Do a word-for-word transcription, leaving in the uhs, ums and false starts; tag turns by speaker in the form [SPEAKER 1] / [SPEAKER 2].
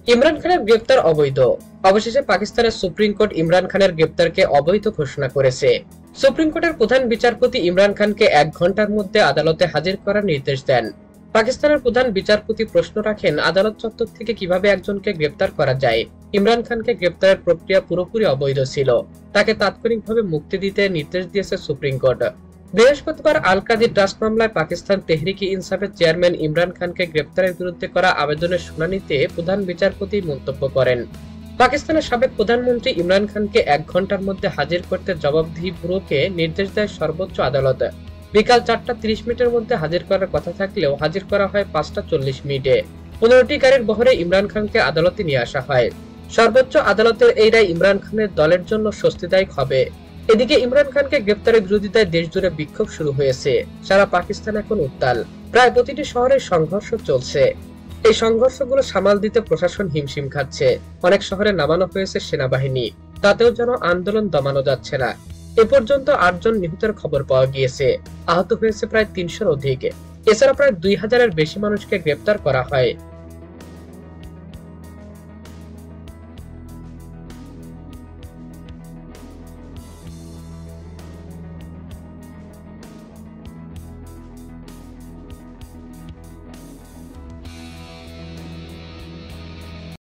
[SPEAKER 1] ইমরান খানের গ্রেপ্তার অবৈধ। অবশেষে পাকিস্তানের সুপ্রিম কোর্ট ইমরান খানের গ্রেপ্তারকে অবৈধ ঘোষণা করেছে। সুপ্রিম কোর্টের প্রধান বিচারপতি ইমরান খানকে এক ঘন্টার মধ্যে আদালতে হাজির করার নির্দেশ দেন। পাকিস্তানের প্রধান বিচারপতি প্রশ্ন রাখেন, আদালত চত্বর থেকে কিভাবে একজনকে গ্রেপ্তার করা যায়। ইমরান খানকে গ্রেপ্তারের প্রক্রিয়া পুরোপুরি অবৈধ ছিল। তাকে তাৎক্ষণিকভাবে মুক্তি দিতে নির্দেশ দিয়েছে সুপ্রিম কোর্ট। বৃহস্পতিবার আল কাদির ট্রাস্ট মামলায় পাকিস্তান তেহরিকে ইনসাফের চেয়ারম্যান ইমরান খানকে গ্রেপ্তারের বিরুদ্ধে করা আবেদনের শুনানিতে প্রধান বিচারপতি মন্তব্য করেন, পাকিস্তানের সাবেক প্রধানমন্ত্রী ইমরান খানকে এক ঘন্টার মধ্যে হাজির করতে জবাবদিহি ব্যুরোকে নির্দেশ দেয় সর্বোচ্চ আদালত। বিকাল চারটা তিরিশ মিনিটের মধ্যে হাজির করার কথা থাকলেও হাজির করা হয় পাঁচটা চল্লিশ মিনিটে। পনেরোটি গাড়ির বহরে ইমরান খানকে আদালতে নিয়ে আসা হয়। সর্বোচ্চ আদালতের এই রায় ইমরান খানের দলের জন্য স্বস্তিদায়ক হবে। এদিকে ইমরান খানকে গ্রেপ্তারের বিরোধিতায় দেশ জুড়ে বিক্ষোভ শুরু হয়েছে। সারা পাকিস্তান এখন উত্তাল। প্রায় প্রতিটি শহরে সংঘর্ষ চলছে। এই সংঘর্ষগুলো সামাল দিতে প্রশাসন হিমশিম খাচ্ছে। অনেক শহরে নামানো হয়েছে সেনাবাহিনী, তাতেও যেন আন্দোলন দমানো যাচ্ছে না। এ পর্যন্ত আটজন নিহতের খবর পাওয়া গিয়েছে। আহত হয়েছে প্রায় তিনশোর অধিক। এছাড়া প্রায় দুই হাজারের বেশি মানুষকে গ্রেপ্তার করা হয়।